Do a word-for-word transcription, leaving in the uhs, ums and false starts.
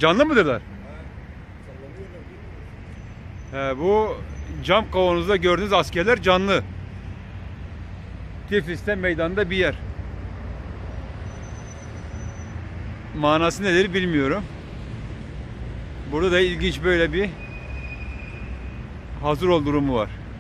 Canlı mıdırlar? He, bu cam kavanozda gördüğünüz askerler canlı. Tiflis'te meydanda bir yer. Manası nedir bilmiyorum. Burada da ilginç böyle bir hazır ol durumu var.